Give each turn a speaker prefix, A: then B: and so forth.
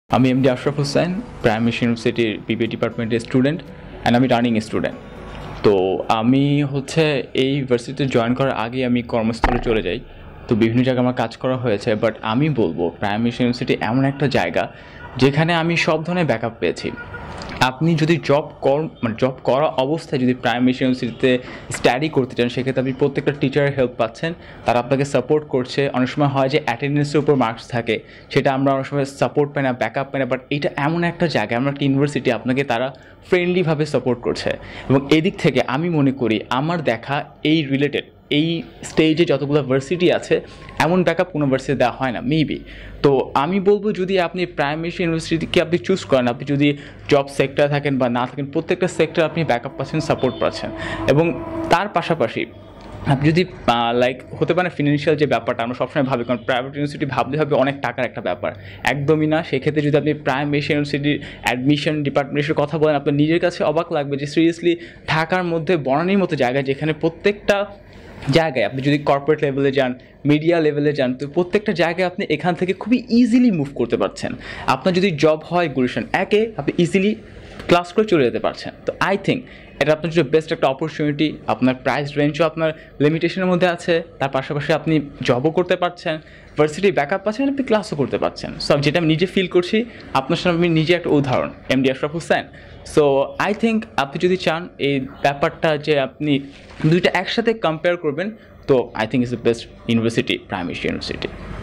A: আমি এমডি আশরাফ হোসেন প্রাইমেশিয়া ইউনিভার্সিটির বিবিএ ডিপার্টমেন্টের স্টুডেন্ট অ্যান্ড আমি রানিং স্টুডেন্ট। তো আমি এই ইউনিভার্সিটিতে জয়েন করার আগে আমি কর্মস্থলে চলে যাই। তো বিভিন্ন জায়গায় আমার কাজ করা হয়েছে, বাট আমি বলবো প্রাইমেশিয়া ইউনিভার্সিটি এমন একটা জায়গা যেখানে আমি সব ধরনের ব্যাকআপ পেয়েছি। আপনি যদি জব করা অবস্থায় যদি প্রাইমেশিয়া ইউনিভার্সিটিতে স্টাডি করতে চান, সেক্ষেত্রে আপনি প্রত্যেকটা টিচারের হেল্প পাচ্ছেন, তারা আপনাকে সাপোর্ট করছে। অনেক সময় হয় যে অ্যাটেন্ডেন্সের উপর মার্কস থাকে, সেটা আমরা অনেক সময় সাপোর্ট পাই না, ব্যাকআপ পাই না, বাট এটা এমন একটা জায়গা, এমন একটা ইউনিভার্সিটি, আপনাকে তারা ফ্রেন্ডলিভাবে সাপোর্ট করছে। এবং এদিক থেকে আমি মনে করি আমার দেখা এই স্টেজে যতগুলো ভার্সিটি আছে, এমন ব্যাকআপ কোনো ভার্সিটি দেওয়া হয় না মেবি। তো আমি বলবো যদি আপনি প্রাইমেশিয়া ইউনিভার্সিটিকে আপনি চুজ করেন, আপনি যদি জব সেক্টরে থাকেন বা না থাকেন, প্রত্যেকটা সেক্টরে আপনি ব্যাকআপ পাচ্ছেন, সাপোর্ট পাচ্ছেন। এবং তার পাশাপাশি আপনি যদি হতে পারে ফিনান্সিয়াল যে ব্যাপারটা আমরা সবসময় ভাবি, কারণ প্রাইভেট ইউনিভার্সিটি ভাবলে হবে অনেক টাকার একটা ব্যাপার, একদমই না। সেক্ষেত্রে যদি আপনি প্রাইমেশিয়া ইউনিভার্সিটির অ্যাডমিশন ডিপার্টমেন্টের কথা বলেন, আপনার নিজের কাছে অবাক লাগবে যে সিরিয়াসলি ঢাকার মধ্যে বনানীর মতো জায়গায়, যেখানে প্রত্যেকটা জায়গায় আপনি যদি কর্পোরেট লেভেলে যান, মিডিয়া লেভেলে যান, তো প্রত্যেকটা জায়গায় আপনি এখান থেকে খুবই ইজিলি মুভ করতে পারছেন। আপনার যদি জব হয় গুলিশন একে, আপনি ইজিলি ক্লাস করে চলে যেতে পারছেন। তো আই থিঙ্ক এটা আপনার জন্য বেস্ট একটা অপরচুনিটি। আপনার প্রাইস রেঞ্জও আপনার লিমিটেশনের মধ্যে আছে, তার পাশাপাশি আপনি জবও করতে পারছেন, ভার্সিটি ব্যাকআপ পাচ্ছেন, আপনি ক্লাসও করতে পারছেন। সো যেটা আমি নিজে ফিল করছি, আপনার সামনে আমি নিজে একটা উদাহরণ, MD Ashraf Hossain. So I think আপনি যদি চান এই ব্যাপারটা যে আপনি দুইটা একসাথে কম্পেয়ার করবেন, তো I think is the best university Primeasia university.